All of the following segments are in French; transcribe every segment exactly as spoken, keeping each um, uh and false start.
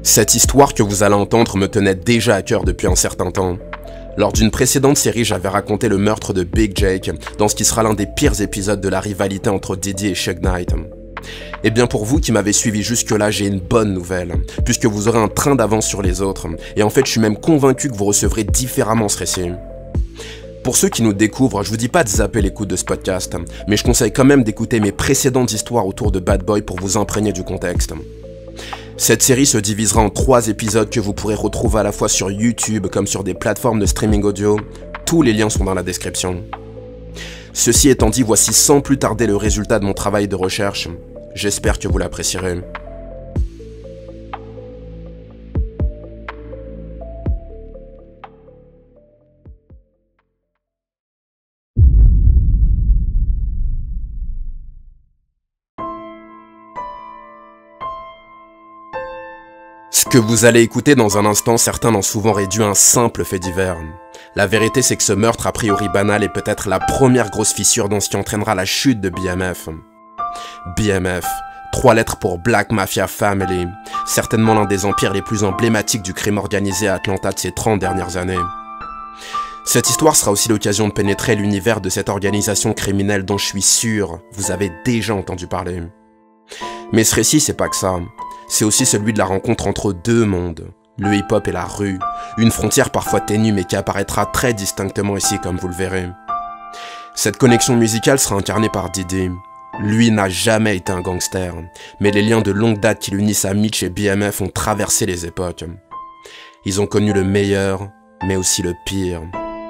Cette histoire que vous allez entendre me tenait déjà à cœur depuis un certain temps. Lors d'une précédente série, j'avais raconté le meurtre de Big Jake dans ce qui sera l'un des pires épisodes de la rivalité entre Diddy et Suge Knight. Et bien pour vous qui m'avez suivi jusque-là, j'ai une bonne nouvelle, puisque vous aurez un train d'avance sur les autres, et en fait je suis même convaincu que vous recevrez différemment ce récit. Pour ceux qui nous découvrent, je vous dis pas de zapper l'écoute de ce podcast, mais je conseille quand même d'écouter mes précédentes histoires autour de Bad Boy pour vous imprégner du contexte. Cette série se divisera en trois épisodes que vous pourrez retrouver à la fois sur YouTube comme sur des plateformes de streaming audio. Tous les liens sont dans la description. Ceci étant dit, voici sans plus tarder le résultat de mon travail de recherche. J'espère que vous l'apprécierez. Ce que vous allez écouter dans un instant, certains l'ont souvent réduit à un simple fait divers. La vérité, c'est que ce meurtre a priori banal est peut-être la première grosse fissure dans ce qui entraînera la chute de B M F. B M F, trois lettres pour Black Mafia Family, certainement l'un des empires les plus emblématiques du crime organisé à Atlanta de ces trente dernières années. Cette histoire sera aussi l'occasion de pénétrer l'univers de cette organisation criminelle dont je suis sûr vous avez déjà entendu parler. Mais ce récit, c'est pas que ça. C'est aussi celui de la rencontre entre deux mondes, le hip-hop et la rue, une frontière parfois ténue mais qui apparaîtra très distinctement ici comme vous le verrez. Cette connexion musicale sera incarnée par Diddy. Lui n'a jamais été un gangster, mais les liens de longue date qui l'unissent à Mitch et B M F ont traversé les époques. Ils ont connu le meilleur, mais aussi le pire.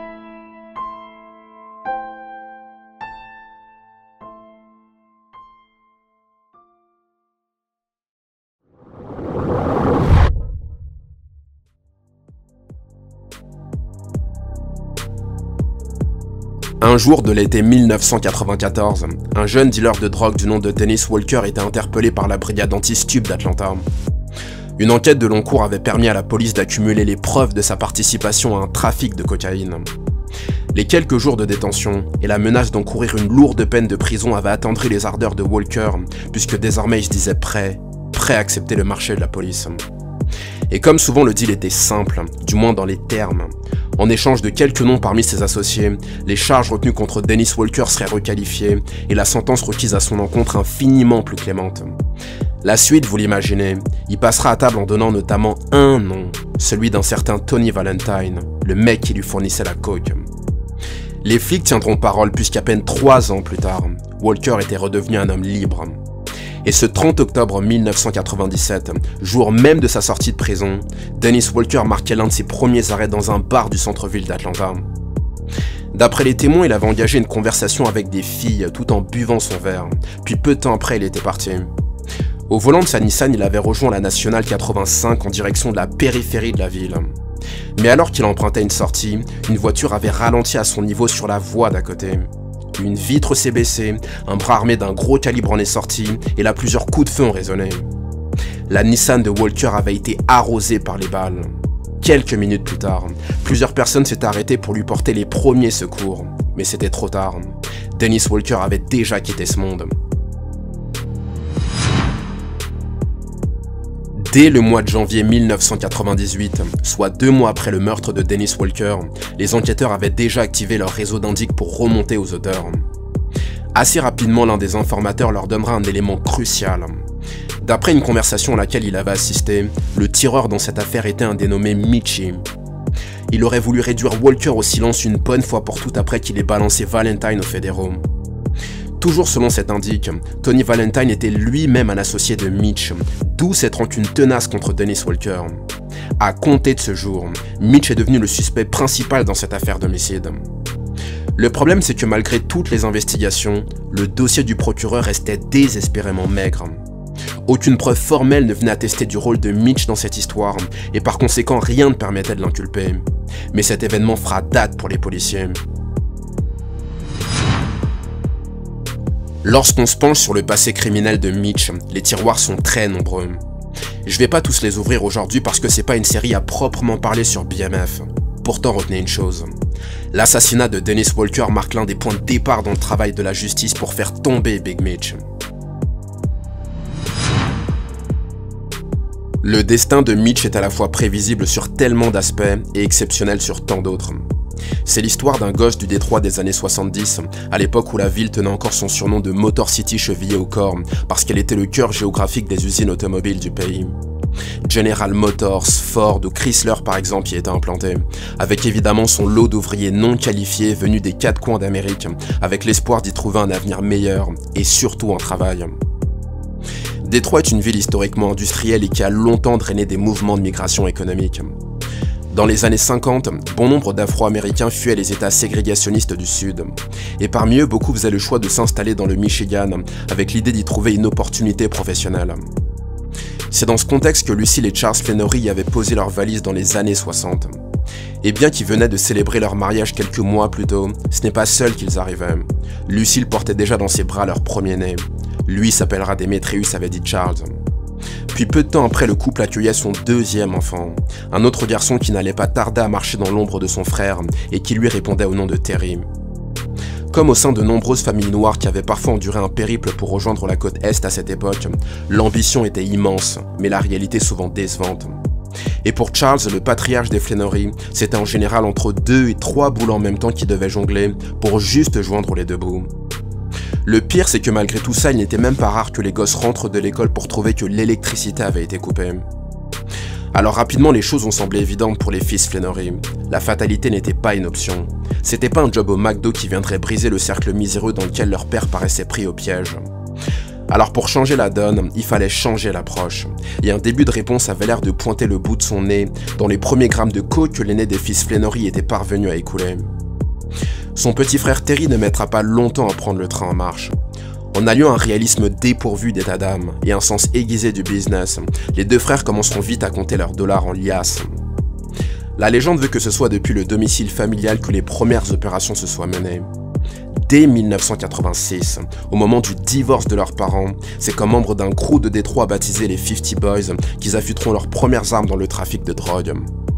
Un jour de l'été mille neuf cent quatre-vingt-quatorze, un jeune dealer de drogue du nom de Dennis Walker était interpellé par la brigade anti-stup d'Atlanta. Une enquête de long cours avait permis à la police d'accumuler les preuves de sa participation à un trafic de cocaïne. Les quelques jours de détention et la menace d'encourir une lourde peine de prison avaient attendri les ardeurs de Walker, puisque désormais il se disait prêt, prêt à accepter le marché de la police. Et comme souvent le deal était simple, du moins dans les termes. En échange de quelques noms parmi ses associés, les charges retenues contre Dennis Walker seraient requalifiées et la sentence requise à son encontre infiniment plus clémente. La suite, vous l'imaginez, il passera à table en donnant notamment un nom, celui d'un certain Tony Valentine, le mec qui lui fournissait la coke. Les flics tiendront parole puisqu'à peine trois ans plus tard, Walker était redevenu un homme libre. Et ce trente octobre mille neuf cent quatre-vingt-dix-sept, jour même de sa sortie de prison, Dennis Walker marquait l'un de ses premiers arrêts dans un bar du centre-ville d'Atlanta. D'après les témoins, il avait engagé une conversation avec des filles tout en buvant son verre, puis peu de temps après, il était parti. Au volant de sa Nissan, il avait rejoint la Nationale quatre-vingt-cinq en direction de la périphérie de la ville. Mais alors qu'il empruntait une sortie, une voiture avait ralenti à son niveau sur la voie d'à côté. Une vitre s'est baissée, un bras armé d'un gros calibre en est sorti, et là plusieurs coups de feu ont résonné. La Nissan de Walker avait été arrosée par les balles. Quelques minutes plus tard, plusieurs personnes s'étaient arrêtées pour lui porter les premiers secours, mais c'était trop tard. Dennis Walker avait déjà quitté ce monde. Dès le mois de janvier mille neuf cent quatre-vingt-dix-huit, soit deux mois après le meurtre de Dennis Walker, les enquêteurs avaient déjà activé leur réseau d'indices pour remonter aux auteurs. Assez rapidement, l'un des informateurs leur donnera un élément crucial. D'après une conversation à laquelle il avait assisté, le tireur dans cette affaire était un dénommé Mitchie. Il aurait voulu réduire Walker au silence une bonne fois pour toutes après qu'il ait balancé Valentine aux fédéraux. Toujours selon cet indice, Tony Valentine était lui-même un associé de Mitch, d'où cette rancune tenace contre Dennis Walker. À compter de ce jour, Mitch est devenu le suspect principal dans cette affaire d'homicide. Le problème, c'est que malgré toutes les investigations, le dossier du procureur restait désespérément maigre. Aucune preuve formelle ne venait attester du rôle de Mitch dans cette histoire, et par conséquent rien ne permettait de l'inculper. Mais cet événement fera date pour les policiers. Lorsqu'on se penche sur le passé criminel de Mitch, les tiroirs sont très nombreux. Je vais pas tous les ouvrir aujourd'hui parce que c'est pas une série à proprement parler sur B M F. Pourtant retenez une chose, l'assassinat de Dennis Walker marque l'un des points de départ dans le travail de la justice pour faire tomber Big Mitch. Le destin de Mitch est à la fois prévisible sur tellement d'aspects et exceptionnel sur tant d'autres. C'est l'histoire d'un gosse du Détroit des années soixante-dix, à l'époque où la ville tenait encore son surnom de Motor City chevillé au corps, parce qu'elle était le cœur géographique des usines automobiles du pays. General Motors, Ford ou Chrysler par exemple y étaient implantés, avec évidemment son lot d'ouvriers non qualifiés venus des quatre coins d'Amérique, avec l'espoir d'y trouver un avenir meilleur et surtout un travail. Détroit est une ville historiquement industrielle et qui a longtemps drainé des mouvements de migration économique. Dans les années cinquante, bon nombre d'Afro-Américains fuyaient les États ségrégationnistes du Sud. Et parmi eux, beaucoup faisaient le choix de s'installer dans le Michigan, avec l'idée d'y trouver une opportunité professionnelle. C'est dans ce contexte que Lucille et Charles Flannery y avaient posé leurs valises dans les années soixante. Et bien qu'ils venaient de célébrer leur mariage quelques mois plus tôt, ce n'est pas seul qu'ils arrivaient. Lucille portait déjà dans ses bras leur premier-né. Lui s'appellera Démétrius, avait dit Charles. Puis peu de temps après, le couple accueillait son deuxième enfant, un autre garçon qui n'allait pas tarder à marcher dans l'ombre de son frère et qui lui répondait au nom de Terry. Comme au sein de nombreuses familles noires qui avaient parfois enduré un périple pour rejoindre la côte Est à cette époque, l'ambition était immense, mais la réalité souvent décevante. Et pour Charles, le patriarche des Flannery, c'était en général entre deux et trois boules en même temps qu'il devait jongler pour juste joindre les deux bouts. Le pire, c'est que malgré tout ça, il n'était même pas rare que les gosses rentrent de l'école pour trouver que l'électricité avait été coupée. Alors rapidement, les choses ont semblé évidentes pour les fils Flannery. La fatalité n'était pas une option. C'était pas un job au McDo qui viendrait briser le cercle miséreux dans lequel leur père paraissait pris au piège. Alors pour changer la donne, il fallait changer l'approche. Et un début de réponse avait l'air de pointer le bout de son nez dans les premiers grammes de coke que l'aîné des fils Flannery était parvenu à écouler. Son petit frère Terry ne mettra pas longtemps à prendre le train en marche. En alliant un réalisme dépourvu d'état d'âme et un sens aiguisé du business, les deux frères commenceront vite à compter leurs dollars en liasses. La légende veut que ce soit depuis le domicile familial que les premières opérations se soient menées. Dès mille neuf cent quatre-vingt-six, au moment du divorce de leurs parents, c'est comme membre d'un crew de Détroit baptisé les Fifty Boys qu'ils affûteront leurs premières armes dans le trafic de drogue.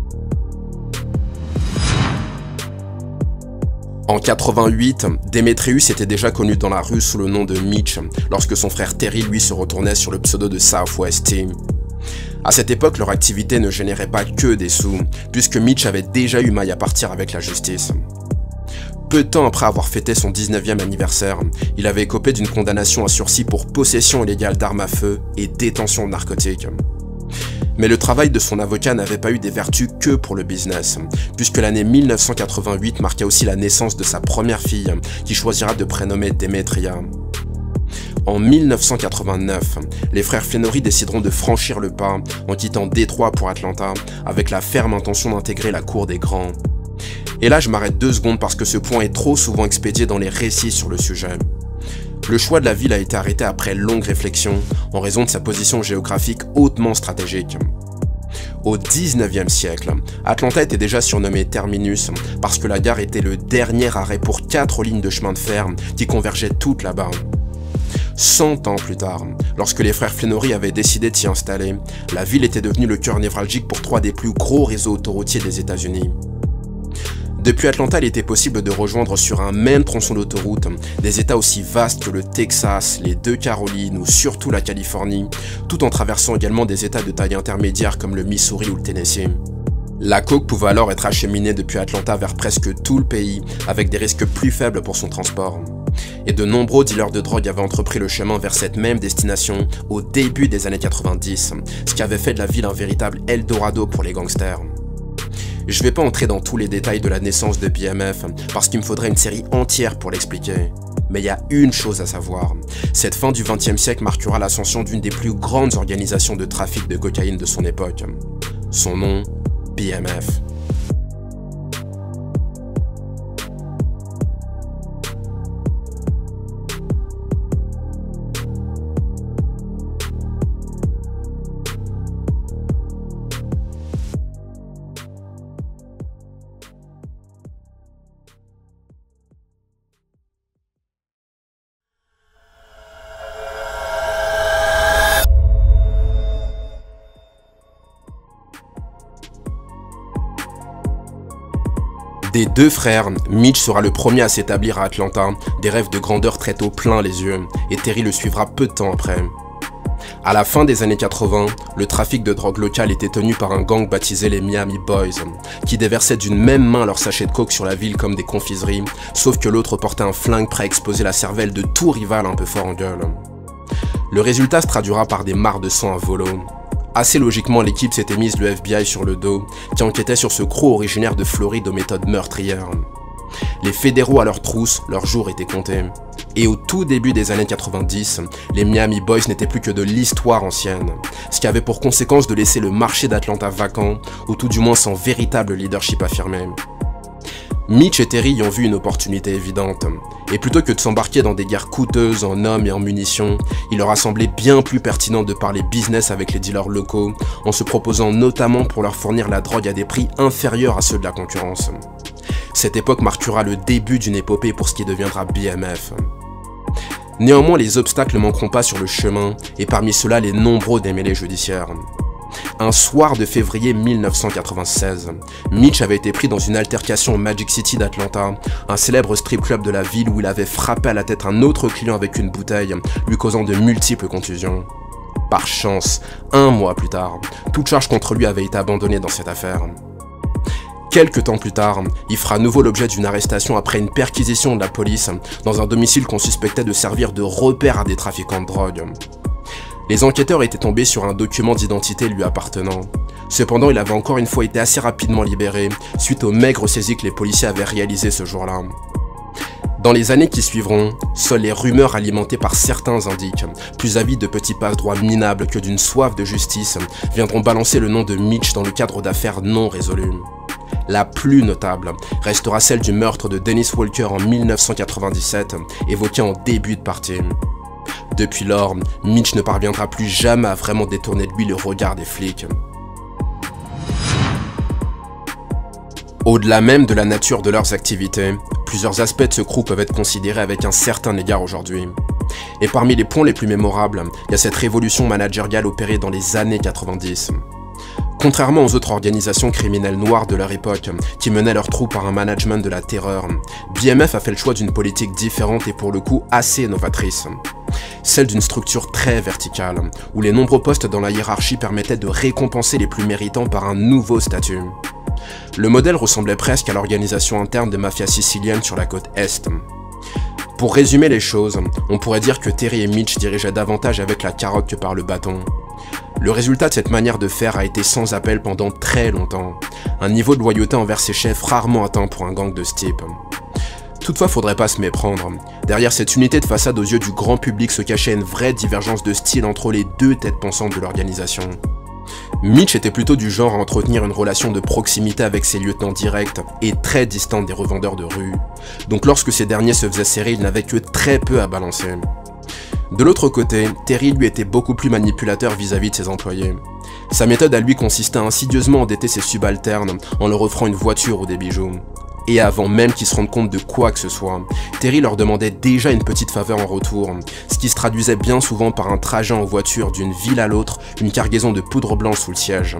En quatre-vingt-huit, Démétrius était déjà connu dans la rue sous le nom de Mitch, lorsque son frère Terry lui se retournait sur le pseudo de Southwest T. À cette époque, leur activité ne générait pas que des sous, puisque Mitch avait déjà eu maille à partir avec la justice. Peu de temps après avoir fêté son dix-neuvième anniversaire, il avait écopé d'une condamnation à sursis pour possession illégale d'armes à feu et détention de narcotiques. Mais le travail de son avocat n'avait pas eu des vertus que pour le business, puisque l'année mille neuf cent quatre-vingt-huit marqua aussi la naissance de sa première fille, qui choisira de prénommer Demetria. En mille neuf cent quatre-vingt-neuf, les frères Flannery décideront de franchir le pas en quittant Détroit pour Atlanta, avec la ferme intention d'intégrer la cour des grands. Et là je m'arrête deux secondes parce que ce point est trop souvent expédié dans les récits sur le sujet. Le choix de la ville a été arrêté après longue réflexion, en raison de sa position géographique hautement stratégique. Au dix-neuvième siècle, Atlanta était déjà surnommée Terminus parce que la gare était le dernier arrêt pour quatre lignes de chemin de fer qui convergeaient toutes là-bas. Cent ans plus tard, lorsque les frères Flannery avaient décidé de s'y installer, la ville était devenue le cœur névralgique pour trois des plus gros réseaux autoroutiers des États-Unis. Depuis Atlanta, il était possible de rejoindre sur un même tronçon d'autoroute des États aussi vastes que le Texas, les deux Carolines ou surtout la Californie, tout en traversant également des États de taille intermédiaire comme le Missouri ou le Tennessee. La coke pouvait alors être acheminée depuis Atlanta vers presque tout le pays, avec des risques plus faibles pour son transport. Et de nombreux dealers de drogue avaient entrepris le chemin vers cette même destination au début des années quatre-vingt-dix, ce qui avait fait de la ville un véritable Eldorado pour les gangsters. Je vais pas entrer dans tous les détails de la naissance de B M F, parce qu'il me faudrait une série entière pour l'expliquer. Mais il y a une chose à savoir, cette fin du vingtième siècle marquera l'ascension d'une des plus grandes organisations de trafic de cocaïne de son époque. Son nom, B M F. Des deux frères, Mitch sera le premier à s'établir à Atlanta, des rêves de grandeur très tôt plein les yeux, et Terry le suivra peu de temps après. À la fin des années quatre-vingts, le trafic de drogue locale était tenu par un gang baptisé les Miami Boys, qui déversaient d'une même main leurs sachets de coke sur la ville comme des confiseries, sauf que l'autre portait un flingue prêt à exploser la cervelle de tout rival un peu fort en gueule. Le résultat se traduira par des mares de sang à volo. Assez logiquement, l'équipe s'était mise le F B I sur le dos, qui enquêtait sur ce croc originaire de Floride aux méthodes meurtrières. Les fédéraux à leur trousse, leur jour était compté. Et au tout début des années quatre-vingt-dix, les Miami Boys n'étaient plus que de l'histoire ancienne, ce qui avait pour conséquence de laisser le marché d'Atlanta vacant, ou tout du moins sans véritable leadership affirmé. Mitch et Terry y ont vu une opportunité évidente, et plutôt que de s'embarquer dans des guerres coûteuses en hommes et en munitions, il leur a semblé bien plus pertinent de parler business avec les dealers locaux, en se proposant notamment pour leur fournir la drogue à des prix inférieurs à ceux de la concurrence. Cette époque marquera le début d'une épopée pour ce qui deviendra B M F. Néanmoins, les obstacles ne manqueront pas sur le chemin, et parmi ceux-là, les nombreux démêlés judiciaires. Un soir de février mille neuf cent quatre-vingt-seize, Mitch avait été pris dans une altercation au Magic City d'Atlanta, un célèbre strip club de la ville où il avait frappé à la tête un autre client avec une bouteille, lui causant de multiples contusions. Par chance, un mois plus tard, toute charge contre lui avait été abandonnée dans cette affaire. Quelques temps plus tard, il fera à nouveau l'objet d'une arrestation après une perquisition de la police dans un domicile qu'on suspectait de servir de repère à des trafiquants de drogue. Les enquêteurs étaient tombés sur un document d'identité lui appartenant. Cependant, il avait encore une fois été assez rapidement libéré suite aux maigres saisies que les policiers avaient réalisées ce jour-là. Dans les années qui suivront, seules les rumeurs alimentées par certains indiques, plus avides de petits passe-droits minables que d'une soif de justice, viendront balancer le nom de Mitch dans le cadre d'affaires non résolues. La plus notable restera celle du meurtre de Dennis Walker en mille neuf cent quatre-vingt-dix-sept, évoqué en début de partie. Depuis lors, Mitch ne parviendra plus jamais à vraiment détourner de lui le regard des flics. Au-delà même de la nature de leurs activités, plusieurs aspects de ce crew peuvent être considérés avec un certain égard aujourd'hui. Et parmi les points les plus mémorables, il y a cette révolution managériale opérée dans les années quatre-vingt-dix. Contrairement aux autres organisations criminelles noires de leur époque, qui menaient leurs troupes par un management de la terreur, B M F a fait le choix d'une politique différente et pour le coup assez novatrice. Celle d'une structure très verticale, où les nombreux postes dans la hiérarchie permettaient de récompenser les plus méritants par un nouveau statut. Le modèle ressemblait presque à l'organisation interne des mafias siciliennes sur la côte Est. Pour résumer les choses, on pourrait dire que Terry et Mitch dirigeaient davantage avec la carotte que par le bâton. Le résultat de cette manière de faire a été sans appel pendant très longtemps, un niveau de loyauté envers ses chefs rarement atteint pour un gang de ce type. Toutefois, faudrait pas se méprendre, derrière cette unité de façade aux yeux du grand public se cachait une vraie divergence de style entre les deux têtes pensantes de l'organisation. Mitch était plutôt du genre à entretenir une relation de proximité avec ses lieutenants directs et très distante des revendeurs de rue, donc lorsque ces derniers se faisaient serrer, il n'avait que très peu à balancer. De l'autre côté, Terry lui était beaucoup plus manipulateur vis-à-vis de ses employés. Sa méthode à lui consistait à insidieusement endetter ses subalternes en leur offrant une voiture ou des bijoux. Et avant même qu'ils se rendent compte de quoi que ce soit, Terry leur demandait déjà une petite faveur en retour, ce qui se traduisait bien souvent par un trajet en voiture d'une ville à l'autre, une cargaison de poudre blanche sous le siège.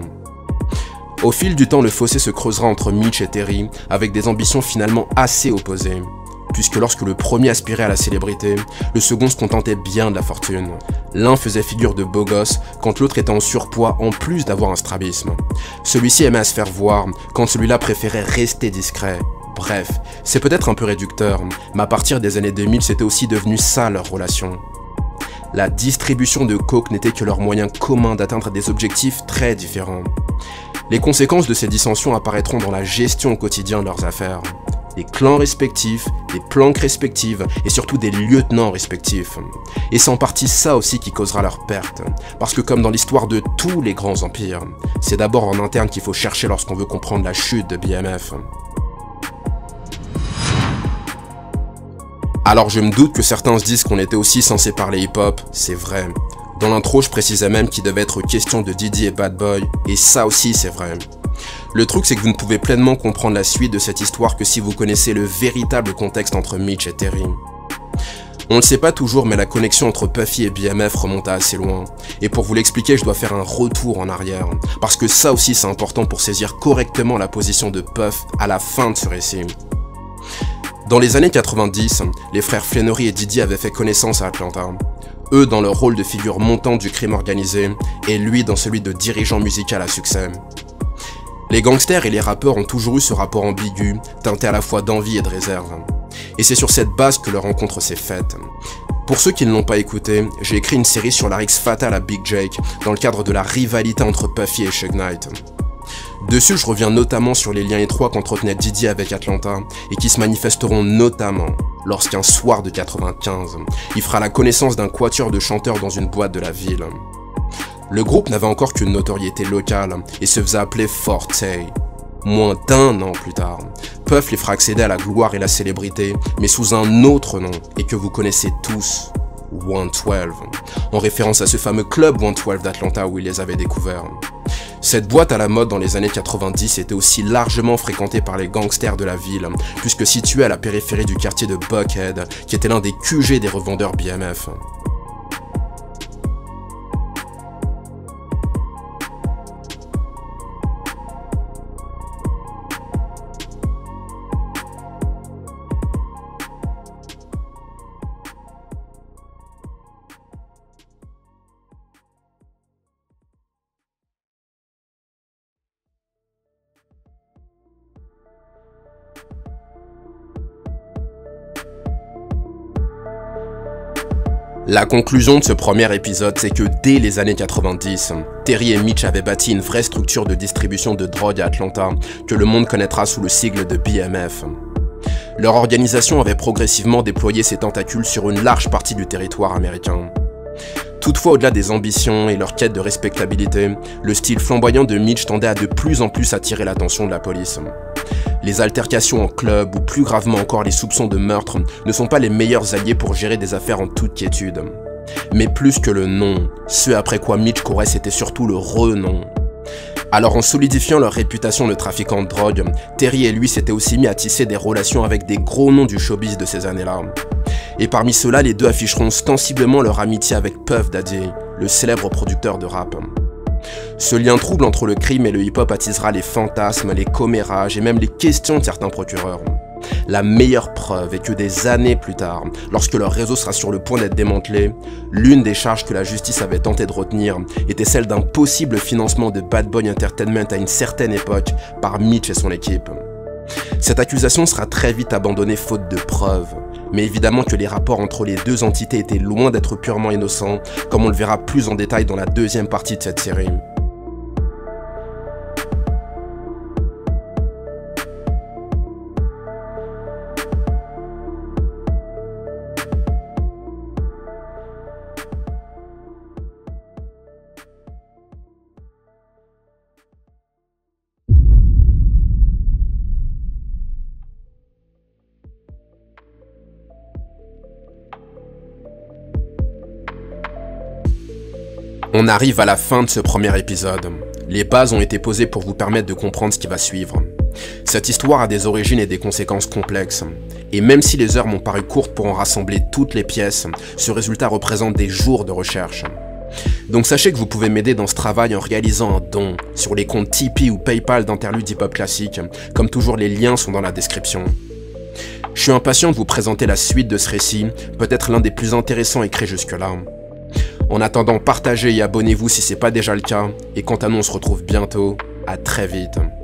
Au fil du temps, le fossé se creusera entre Mitch et Terry, avec des ambitions finalement assez opposées. Puisque lorsque le premier aspirait à la célébrité, le second se contentait bien de la fortune. L'un faisait figure de beau gosse, quand l'autre était en surpoids en plus d'avoir un strabisme. Celui-ci aimait à se faire voir, quand celui-là préférait rester discret. Bref, c'est peut-être un peu réducteur, mais à partir des années deux mille, c'était aussi devenu ça leur relation. La distribution de coke n'était que leur moyen commun d'atteindre des objectifs très différents. Les conséquences de ces dissensions apparaîtront dans la gestion au quotidien de leurs affaires. Des clans respectifs, des planques respectives et surtout des lieutenants respectifs. Et c'est en partie ça aussi qui causera leur perte, parce que comme dans l'histoire de tous les grands empires, c'est d'abord en interne qu'il faut chercher lorsqu'on veut comprendre la chute de B M F. Alors je me doute que certains se disent qu'on était aussi censé parler hip-hop, c'est vrai. Dans l'intro, je précisais même qu'il devait être question de Diddy et Bad Boy, et ça aussi c'est vrai. Le truc c'est que vous ne pouvez pleinement comprendre la suite de cette histoire que si vous connaissez le véritable contexte entre Mitch et Terry. On ne le sait pas toujours, mais la connexion entre Puffy et B M F remonte à assez loin. Et pour vous l'expliquer, je dois faire un retour en arrière, parce que ça aussi c'est important pour saisir correctement la position de Puff à la fin de ce récit. Dans les années quatre-vingt-dix, les frères Flenory et Diddy avaient fait connaissance à Atlanta. eux dans leur rôle de figure montante du crime organisé, et lui dans celui de dirigeant musical à succès. Les gangsters et les rappeurs ont toujours eu ce rapport ambigu, teinté à la fois d'envie et de réserve. Et c'est sur cette base que leur rencontre s'est faite. Pour ceux qui ne l'ont pas écouté, j'ai écrit une série sur la rixe fatale à Big Jake, dans le cadre de la rivalité entre Puffy et Suge Knight. Dessus, je reviens notamment sur les liens étroits qu'entretenait Diddy avec Atlanta, et qui se manifesteront notamment lorsqu'un soir de quatre-vingt-quinze, il fera la connaissance d'un quatuor de chanteurs dans une boîte de la ville. Le groupe n'avait encore qu'une notoriété locale, et se faisait appeler Forte. Moins d'un an plus tard, Puff les fera accéder à la gloire et la célébrité, mais sous un autre nom, et que vous connaissez tous, cent douze, en référence à ce fameux club cent douze d'Atlanta où ils les avaient découverts. Cette boîte à la mode dans les années quatre-vingt-dix était aussi largement fréquentée par les gangsters de la ville, puisque située à la périphérie du quartier de Buckhead, qui était l'un des Q G des revendeurs B M F. La conclusion de ce premier épisode, c'est que dès les années quatre-vingt-dix, Terry et Mitch avaient bâti une vraie structure de distribution de drogue à Atlanta que le monde connaîtra sous le sigle de B M F. Leur organisation avait progressivement déployé ses tentacules sur une large partie du territoire américain. Toutefois, au-delà des ambitions et leur quête de respectabilité, le style flamboyant de Mitch tendait à de plus en plus attirer l'attention de la police. Les altercations en club, ou plus gravement encore les soupçons de meurtre, ne sont pas les meilleurs alliés pour gérer des affaires en toute quiétude. Mais plus que le nom, ce après quoi Mitch courait, c'était surtout le renom. Alors en solidifiant leur réputation de trafiquants de drogue, Terry et lui s'étaient aussi mis à tisser des relations avec des gros noms du showbiz de ces années-là. Et parmi ceux-là, les deux afficheront ostensiblement leur amitié avec Puff Daddy, le célèbre producteur de rap. Ce lien trouble entre le crime et le hip-hop attisera les fantasmes, les commérages et même les questions de certains procureurs. La meilleure preuve est que des années plus tard, lorsque leur réseau sera sur le point d'être démantelé, l'une des charges que la justice avait tenté de retenir était celle d'un possible financement de Bad Boy Entertainment à une certaine époque par Mitch et son équipe. Cette accusation sera très vite abandonnée faute de preuves, mais évidemment que les rapports entre les deux entités étaient loin d'être purement innocents, comme on le verra plus en détail dans la deuxième partie de cette série. On arrive à la fin de ce premier épisode. Les bases ont été posées pour vous permettre de comprendre ce qui va suivre. Cette histoire a des origines et des conséquences complexes. Et même si les heures m'ont paru courtes pour en rassembler toutes les pièces, ce résultat représente des jours de recherche. Donc sachez que vous pouvez m'aider dans ce travail en réalisant un don sur les comptes Tipeee ou PayPal d'Interlude Hip Hop Classique. Comme toujours, les liens sont dans la description. Je suis impatient de vous présenter la suite de ce récit, peut-être l'un des plus intéressants écrits jusque-là. En attendant, partagez et abonnez-vous si ce n'est pas déjà le cas, et quant à nous, on se retrouve bientôt, à très vite.